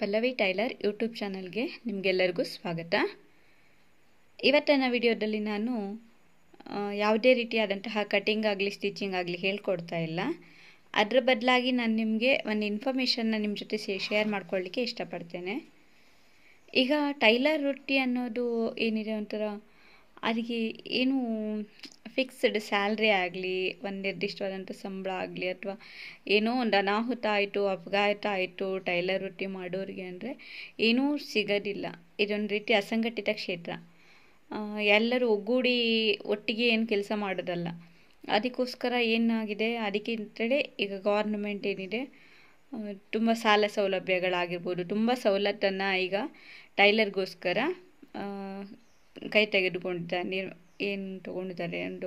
Pallavi tailor YouTube ಚಾನಲ್ಗೆ ನಿಮಗೆಲ್ಲರಿಗೂ ಸ್ವಾಗತ. ಇವತ್ತಿನ ವಿಡಿಯೋದಲ್ಲಿ ನಾನು ಯಾವುದೇ ರೀತಿಯಾದಂತಹ ಕಟಿಂಗ್ ಆಗಲಿ ಸ್ಟಿಚಿಂಗ್ ಆಗಲಿ ಹೇಳ್ಕೊಡ್ತಾ ಇಲ್ಲ. ಅದರ ಬದಲಾಗಿ ನಾನು ನಿಮಗೆ ಒಂದು ಇನ್ಫಾರ್ಮೇಷನ್ನ ನಿಮ್ಮ ಜೊತೆ ಶೇರ್ ಮಾಡ್ಕೊಳ್ಳಿಕ್ಕೆ ಇಷ್ಟಪಡ್ತೇನೆ. ಈಗ ಟೈಲರ್ ವೃತ್ತಿ ಅನ್ನೋದು ಏನಿದೆ ಒಂಥರ ಅದಕ್ಕೆ ಏನು ಫಿಕ್ಸ್ಡ್ ಸ್ಯಾಲ್ರಿ ಆಗಲಿ, ಒಂದು ನಿರ್ದಿಷ್ಟವಾದಂಥ ಸಂಬಳ ಆಗಲಿ, ಅಥವಾ ಏನೋ ಒಂದು ಅನಾಹುತ ಆಯಿತು, ಅಪಘಾತ ಆಯಿತು ಟೈಲರ್ ವೃತ್ತಿ ಮಾಡೋರಿಗೆ ಅಂದರೆ ಏನೂ ಸಿಗೋದಿಲ್ಲ. ಇದೊಂದು ರೀತಿ ಅಸಂಘಟಿತ ಕ್ಷೇತ್ರ. ಎಲ್ಲರೂ ಒಗ್ಗೂಡಿ ಒಟ್ಟಿಗೆ ಏನು ಕೆಲಸ ಮಾಡೋದಲ್ಲ. ಅದಕ್ಕೋಸ್ಕರ ಏನಾಗಿದೆ, ಅದಕ್ಕಿಂತಲೇ ಈಗ ಗೌರ್ಮೆಂಟ್ ಏನಿದೆ ತುಂಬ ಸಾಲ ಸೌಲಭ್ಯಗಳಾಗಿರ್ಬೋದು, ತುಂಬ ಸವಲತ್ತನ್ನು ಈಗ ಟೈಲರ್ಗೋಸ್ಕರ ಕೈ ತೆಗೆದುಕೊಂಡಿದ್ದಾರೆ. ಏನು ತಗೊಂಡಿದ್ದಾರೆ, ಒಂದು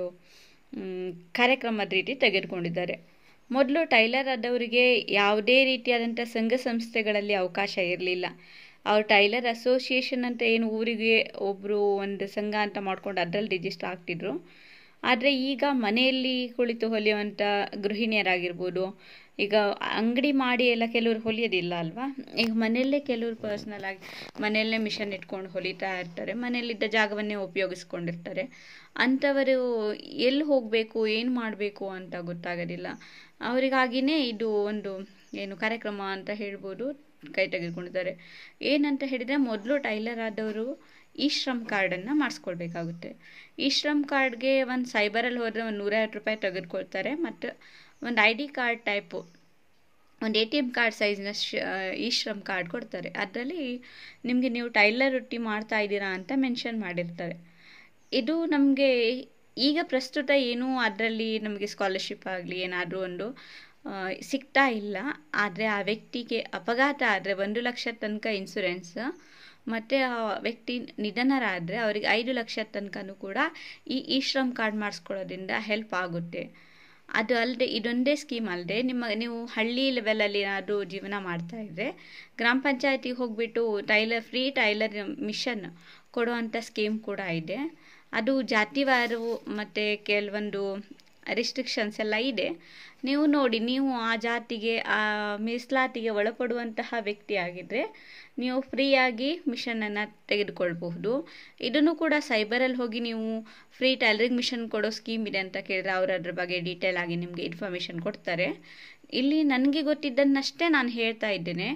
ಕಾರ್ಯಕ್ರಮದ ರೀತಿ ತೆಗೆದುಕೊಂಡಿದ್ದಾರೆ. ಮೊದಲು ಟೈಲರ್ ಆದವರಿಗೆ ಯಾವುದೇ ರೀತಿಯಾದಂಥ ಸಂಘ ಸಂಸ್ಥೆಗಳಲ್ಲಿ ಅವಕಾಶ ಇರಲಿಲ್ಲ. ಅವ್ರು ಟೈಲರ್ ಅಸೋಸಿಯೇಷನ್ ಅಂತ ಏನು ಊರಿಗೆ ಒಬ್ಬರು ಒಂದು ಸಂಘ ಅಂತ ಮಾಡ್ಕೊಂಡು ಅದರಲ್ಲಿ ರಿಜಿಸ್ಟರ್ ಆಗ್ತಿದ್ರು. ಆದರೆ ಈಗ ಮನೆಯಲ್ಲಿ ಕುಳಿತು ಹೊಲಿಯುವಂಥ ಗೃಹಿಣಿಯರಾಗಿರ್ಬೋದು, ಈಗ ಅಂಗಡಿ ಮಾಡಿ ಎಲ್ಲ ಕೆಲವರು ಹೊಲಿಯೋದಿಲ್ಲ ಅಲ್ವಾ, ಈಗ ಮನೆಯಲ್ಲೇ ಕೆಲವರು ಪರ್ಸ್ನಲ್ ಆಗಿ ಮನೆಯಲ್ಲೇ ಮಿಷನ್ ಇಟ್ಕೊಂಡು ಹೊಲಿತಾ ಇರ್ತಾರೆ, ಮನೆಯಲ್ಲಿದ್ದ ಜಾಗವನ್ನೇ ಉಪಯೋಗಿಸ್ಕೊಂಡಿರ್ತಾರೆ. ಅಂಥವರು ಎಲ್ಲಿ ಹೋಗಬೇಕು, ಏನು ಮಾಡಬೇಕು ಅಂತ ಗೊತ್ತಾಗೋದಿಲ್ಲ. ಅವರಿಗಾಗಿಯೇ ಇದು ಒಂದು ಏನು ಕಾರ್ಯಕ್ರಮ ಅಂತ ಹೇಳ್ಬೋದು ಕೈ ತೆಗೆದುಕೊಂಡಿದ್ದಾರೆ. ಏನಂತ ಹೇಳಿದರೆ, ಮೊದಲು ಟೈಲರ್ ಆದವರು ಈ ಶ್ರಮ್ ಕಾರ್ಡನ್ನು ಮಾಡಿಸ್ಕೊಳ್ಬೇಕಾಗುತ್ತೆ. ಈ ಶ್ರಮ್ ಕಾರ್ಡ್ಗೆ ಒಂದು ಸೈಬರಲ್ಲಿ ಹೋದರೆ ಒಂದು 150 ರೂಪಾಯಿ ತೆಗೆದುಕೊಳ್ತಾರೆ. ಮತ್ತು ಒಂದು ID ಕಾರ್ಡ್ ಟೈಪು, ಒಂದು ATM ಕಾರ್ಡ್ ಸೈಜ್ನ ಈ ಶ್ರಮ್ ಕಾರ್ಡ್ ಕೊಡ್ತಾರೆ. ಅದರಲ್ಲಿ ನಿಮಗೆ ನೀವು ಟೈಲರ್ ವೃತ್ತಿ ಮಾಡ್ತಾ ಇದ್ದೀರಾ ಅಂತ ಮೆನ್ಷನ್ ಮಾಡಿರ್ತಾರೆ. ಇದು ನಮಗೆ ಈಗ ಪ್ರಸ್ತುತ ಏನೂ ಅದರಲ್ಲಿ ನಮಗೆ ಸ್ಕಾಲರ್ಶಿಪ್ ಆಗಲಿ ಏನಾದರೂ ಒಂದು ಸಿಗ್ತಾ ಇಲ್ಲ. ಆದರೆ ಆ ವ್ಯಕ್ತಿಗೆ ಅಪಘಾತ ಆದರೆ 1 ಲಕ್ಷ ತನಕ ಇನ್ಶೂರೆನ್ಸ್, ಮತ್ತು ಆ ವ್ಯಕ್ತಿ ನಿಧನರಾದರೆ ಅವರಿಗೆ 5 ಲಕ್ಷ ತನಕನೂ ಕೂಡ ಈ ಶ್ರಮ್ ಕಾರ್ಡ್ ಮಾಡಿಸ್ಕೊಳ್ಳೋದ್ರಿಂದ ಹೆಲ್ಪ್ ಆಗುತ್ತೆ. ಅದು ಅಲ್ಲದೆ ಇದೊಂದೇ ಸ್ಕೀಮ್ ಅಲ್ಲದೆ ನೀವು ಹಳ್ಳಿ ಲೆವೆಲಲ್ಲಿ ಏನಾದರೂ ಜೀವನ ಮಾಡ್ತಾ ಇದ್ದರೆ ಗ್ರಾಮ ಪಂಚಾಯತಿಗೆ ಹೋಗಿಬಿಟ್ಟು ಫ್ರೀ ಟೈಲರ್ ಮಿಷನ್ ಕೊಡುವಂಥ ಸ್ಕೀಮ್ ಕೂಡ ಇದೆ. ಅದು ಜಾತಿವಾರು ಮತ್ತು ಕೆಲವೊಂದು ರಿಸ್ಟ್ರಿಕ್ಷನ್ಸ್ ಎಲ್ಲ ಇದೆ. ನೀವು ನೋಡಿ, ನೀವು ಆ ಜಾತಿಗೆ ಆ ಮೀಸಲಾತಿಗೆ ಒಳಪಡುವಂತಹ ವ್ಯಕ್ತಿ ಆಗಿದ್ದರೆ ನೀವು ಫ್ರೀಯಾಗಿ ಮಿಷನನ್ನು ತೆಗೆದುಕೊಳ್ಬಹುದು. ಇದನ್ನು ಕೂಡ ಸೈಬರಲ್ಲಿ ಹೋಗಿ ನೀವು ಫ್ರೀ ಟೈಲರಿಂಗ್ ಮಿಷನ್ ಕೊಡೋ ಸ್ಕೀಮ್ ಇದೆ ಅಂತ ಕೇಳಿದ್ರೆ ಅವರು ಅದ್ರ ಬಗ್ಗೆ ಡೀಟೇಲ್ ಆಗಿ ನಿಮಗೆ ಇನ್ಫಾರ್ಮೇಷನ್ ಕೊಡ್ತಾರೆ. ಇಲ್ಲಿ ನನಗೆ ಗೊತ್ತಿದ್ದನ್ನಷ್ಟೇ ನಾನು ಹೇಳ್ತಾ ಇದ್ದೇನೆ.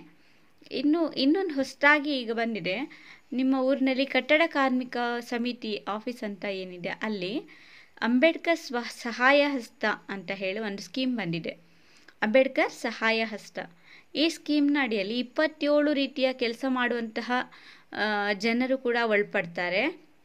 ಇನ್ನೊಂದು ಹೊಸದಾಗಿ ಈಗ ಬಂದಿದೆ, ನಿಮ್ಮ ಊರಿನಲ್ಲಿ ಕಟ್ಟಡ ಕಾರ್ಮಿಕ ಸಮಿತಿ ಆಫೀಸ್ ಅಂತ ಏನಿದೆ ಅಲ್ಲಿ ಅಂಬೇಡ್ಕರ್ ಸಹಾಯ ಹಸ್ತ ಅಂತ ಹೇಳಿ ಒಂದು ಸ್ಕೀಮ್ ಬಂದಿದೆ. ಅಂಬೇಡ್ಕರ್ ಸಹಾಯ ಹಸ್ತ ಈ ಸ್ಕೀಮ್ನ ಅಡಿಯಲ್ಲಿ 27 ರೀತಿಯ ಕೆಲಸ ಮಾಡುವಂತಹ ಜನರು ಕೂಡ ಒಳಪಡ್ತಾರೆ.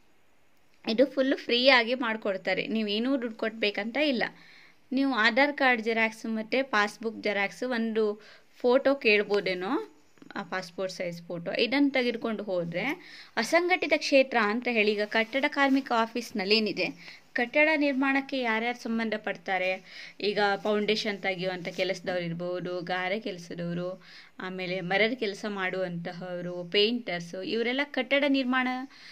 ಇದು ಫುಲ್ಲು ಫ್ರೀಯಾಗಿ ಮಾಡಿಕೊಡ್ತಾರೆ. ನೀವೇನೂ ದುಡ್ಡು ಕೊಡಬೇಕಂತ ಇಲ್ಲ. ನೀವು ಆಧಾರ್ ಕಾರ್ಡ್ ಜೆರಾಕ್ಸು ಮತ್ತು ಪಾಸ್ಬುಕ್ ಜೆರಾಕ್ಸು, ಒಂದು ಫೋಟೋ ಕೇಳ್ಬೋದೇನೋ, ಆ ಪಾಸ್ಪೋರ್ಟ್ ಸೈಜ್ ಫೋಟೋ, ಇದನ್ನು ತೆಗೆದುಕೊಂಡು ಹೋದರೆ ಅಸಂಘಟಿತ ಕ್ಷೇತ್ರ ಅಂತ ಹೇಳಿ ಈಗ ಕಟ್ಟಡ ಕಾರ್ಮಿಕ ಆಫೀಸ್ನಲ್ಲಿ ಏನಿದೆ, ಕಟ್ಟಡ ನಿರ್ಮಾಣಕ್ಕೆ ಯಾರ್ಯಾರು ಸಂಬಂಧಪಡ್ತಾರೆ, ಈಗ ಫೌಂಡೇಶನ್ ತೆಗೆಯುವಂಥ ಕೆಲಸದವ್ರು ಇರ್ಬೋದು, ಗಾರೆ ಕೆಲಸದವರು, ಆಮೇಲೆ ಮರದ ಕೆಲಸ ಮಾಡುವಂತಹವರು, ಪೇಂಟರ್ಸು, ಇವರೆಲ್ಲ ಕಟ್ಟಡ ನಿರ್ಮಾಣ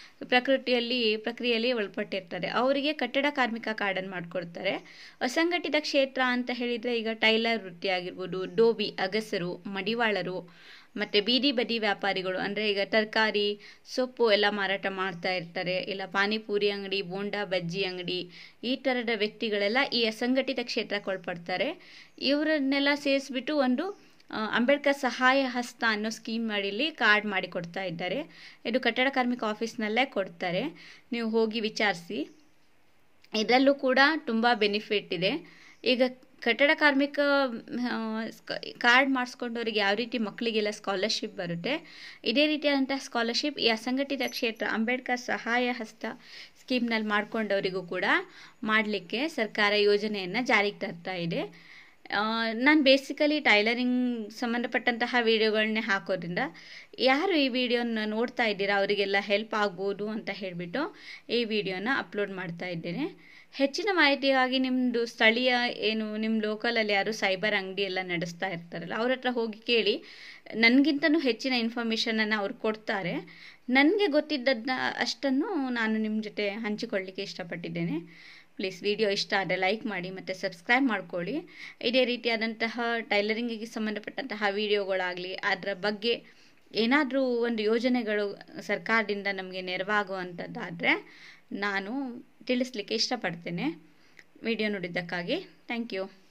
ಪ್ರಕ್ರಿಯೆಯಲ್ಲಿ ಒಳಪಟ್ಟಿರ್ತಾರೆ. ಅವರಿಗೆ ಕಟ್ಟಡ ಕಾರ್ಮಿಕ ಕಾರ್ಡನ್ನು ಮಾಡಿಕೊಡ್ತಾರೆ. ಅಸಂಘಟಿತ ಕ್ಷೇತ್ರ ಅಂತ ಹೇಳಿದರೆ ಈಗ ಟೈಲರ್ ವೃತ್ತಿ ಆಗಿರ್ಬೋದು, ಡೋಬಿ ಅಗಸರು, ಮಡಿವಾಳರು, ಮತ್ತು ಬೀದಿ ಬದಿ ವ್ಯಾಪಾರಿಗಳು, ಅಂದರೆ ಈಗ ತರಕಾರಿ ಸೊಪ್ಪು ಎಲ್ಲ ಮಾರಾಟ ಮಾಡ್ತಾ ಇರ್ತಾರೆ, ಇಲ್ಲ ಪಾನಿಪೂರಿ ಅಂಗಡಿ, ಬೋಂಡಾ ಬಜ್ಜಿ ಅಂಗಡಿ, ಈ ಥರದ ವ್ಯಕ್ತಿಗಳೆಲ್ಲ ಈ ಅಸಂಘಟಿತ ಕ್ಷೇತ್ರಕ್ಕೆ ಒಳಪಡ್ತಾರೆ. ಇವರನ್ನೆಲ್ಲ ಸೇರಿಸ್ಬಿಟ್ಟು ಒಂದು ಅಂಬೇಡ್ಕರ್ ಸಹಾಯ ಹಸ್ತ ಅನ್ನೋ ಸ್ಕೀಮ್ ಅಡಿಯಲ್ಲಿ ಕಾರ್ಡ್ ಮಾಡಿ ಕೊಡ್ತಾ ಇದ್ದಾರೆ. ಇದು ಕಟ್ಟಡ ಕಾರ್ಮಿಕ ಆಫೀಸ್ನಲ್ಲೇ ಕೊಡ್ತಾರೆ, ನೀವು ಹೋಗಿ ವಿಚಾರಿಸಿ. ಇದರಲ್ಲೂ ಕೂಡ ತುಂಬ ಬೆನಿಫಿಟ್ ಇದೆ. ಈಗ ಕಟ್ಟಡ ಕಾರ್ಮಿಕ ಕಾರ್ಡ್ ಮಾಡಿಸ್ಕೊಂಡವ್ರಿಗೆ ಯಾವ ರೀತಿ ಮಕ್ಕಳಿಗೆಲ್ಲ ಸ್ಕಾಲರ್ಶಿಪ್ ಬರುತ್ತೆ, ಇದೇ ರೀತಿಯಾದಂಥ ಸ್ಕಾಲರ್ಶಿಪ್ ಈ ಅಸಂಘಟಿತ ಕ್ಷೇತ್ರ ಅಂಬೇಡ್ಕರ್ ಸಹಾಯ ಹಸ್ತ ಸ್ಕೀಮ್ನಲ್ಲಿ ಮಾಡ್ಕೊಂಡವರಿಗೂ ಕೂಡ ಮಾಡಲಿಕ್ಕೆ ಸರ್ಕಾರ ಯೋಜನೆಯನ್ನು ಜಾರಿಗೆ ತರ್ತಾ ಇದೆ. ನಾನು ಬೇಸಿಕಲಿ ಟೈಲರಿಂಗ್ ಸಂಬಂಧಪಟ್ಟಂತಹ ವಿಡಿಯೋಗಳನ್ನೇ ಹಾಕೋದ್ರಿಂದ ಯಾರು ಈ ವಿಡಿಯೋನ ನೋಡ್ತಾ ಇದ್ದೀರಾ ಅವರಿಗೆಲ್ಲ ಹೆಲ್ಪ್ ಆಗ್ಬೋದು ಅಂತ ಹೇಳಿಬಿಟ್ಟು ಈ ವಿಡಿಯೋನ ಅಪ್ಲೋಡ್ ಮಾಡ್ತಾ ಇದ್ದೇನೆ. ಹೆಚ್ಚಿನ ಮಾಹಿತಿಗಾಗಿ ನಿಮ್ಮದು ಸ್ಥಳೀಯ ಏನು ನಿಮ್ಮ ಲೋಕಲಲ್ಲಿ ಯಾರು ಸೈಬರ್ ಅಂಗಡಿ ಎಲ್ಲ ನಡೆಸ್ತಾ ಇರ್ತಾರಲ್ಲ ಅವ್ರ ಹತ್ರ ಹೋಗಿ ಕೇಳಿ. ನನಗಿಂತನೂ ಹೆಚ್ಚಿನ ಇನ್ಫಾರ್ಮೇಷನನ್ನು ಅವ್ರು ಕೊಡ್ತಾರೆ. ನನಗೆ ಗೊತ್ತಿದ್ದದನ್ನ ಅಷ್ಟನ್ನು ನಾನು ನಿಮ್ಮ ಜೊತೆ ಹಂಚಿಕೊಳ್ಳಿಕ್ಕೆ ಇಷ್ಟಪಟ್ಟಿದ್ದೇನೆ. ಪ್ಲೀಸ್ ವಿಡಿಯೋ ಇಷ್ಟ ಆದರೆ ಲೈಕ್ ಮಾಡಿ ಮತ್ತು ಸಬ್ಸ್ಕ್ರೈಬ್ ಮಾಡ್ಕೊಳ್ಳಿ. ಇದೇ ರೀತಿಯಾದಂತಹ ಟೈಲರಿಂಗಿಗೆ ಸಂಬಂಧಪಟ್ಟಂತಹ ವಿಡಿಯೋಗಳಾಗಲಿ, ಅದರ ಬಗ್ಗೆ ಏನಾದರೂ ಒಂದು ಯೋಜನೆಗಳು ಸರ್ಕಾರದಿಂದ ನಮಗೆ ನೆರವಾಗುವಂಥದ್ದಾದರೆ ನಾನು ತಿಳಿಸ್ಲಿಕ್ಕೆ ಇಷ್ಟಪಡ್ತೇನೆ. ವಿಡಿಯೋ ನೋಡಿದ್ದಕ್ಕಾಗಿ ಥ್ಯಾಂಕ್ ಯು.